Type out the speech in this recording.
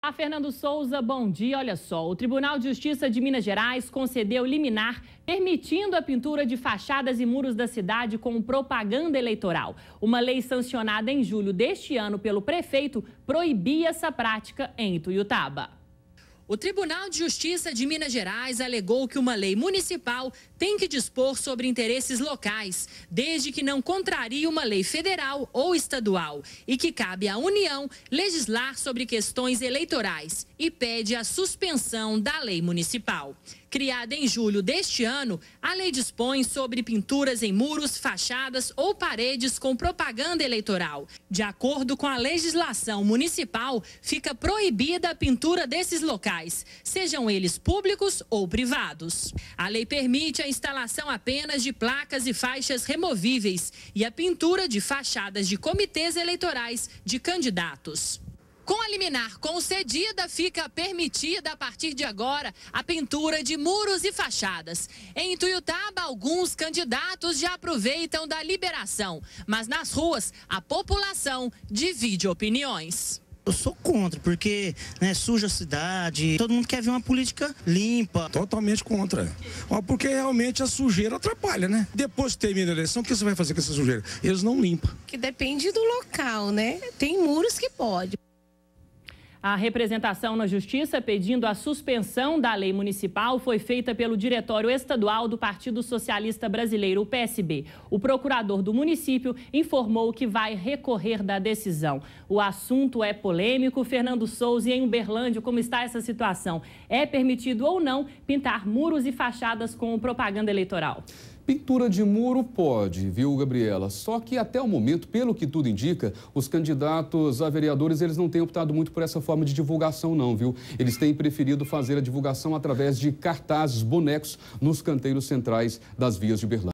Fernando Souza, bom dia. Olha só, o Tribunal de Justiça de Minas Gerais concedeu liminar permitindo a pintura de fachadas e muros da cidade com propaganda eleitoral. Uma lei sancionada em julho deste ano pelo prefeito proibia essa prática em Ituiutaba. O Tribunal de Justiça de Minas Gerais alegou que uma lei municipal tem que dispor sobre interesses locais, desde que não contrarie uma lei federal ou estadual, e que cabe à União legislar sobre questões eleitorais e pede a suspensão da lei municipal. Criada em julho deste ano, a lei dispõe sobre pinturas em muros, fachadas ou paredes com propaganda eleitoral. De acordo com a legislação municipal, fica proibida a pintura desses locais, sejam eles públicos ou privados. A lei permite a instalação apenas de placas e faixas removíveis e a pintura de fachadas de comitês eleitorais de candidatos. Com a liminar concedida, fica permitida a partir de agora a pintura de muros e fachadas. Em Ituiutaba, alguns candidatos já aproveitam da liberação, mas nas ruas a população divide opiniões. Eu sou contra, porque suja a cidade, todo mundo quer ver uma política limpa. Totalmente contra, porque realmente a sujeira atrapalha, né? Depois que termina a eleição, o que você vai fazer com essa sujeira? Eles não limpam. Que depende do local, né? Tem muros que pode. A representação na Justiça pedindo a suspensão da lei municipal foi feita pelo Diretório Estadual do Partido Socialista Brasileiro, o PSB. O procurador do município informou que vai recorrer da decisão. O assunto é polêmico. Fernando Souza, e em Uberlândia, como está essa situação? É permitido ou não pintar muros e fachadas com propaganda eleitoral? Pintura de muro pode, viu, Gabriela? Só que até o momento, pelo que tudo indica, os candidatos a vereadores, eles não têm optado muito por essa forma de divulgação não, viu? Eles têm preferido fazer a divulgação através de cartazes, bonecos nos canteiros centrais das vias de Uberlândia.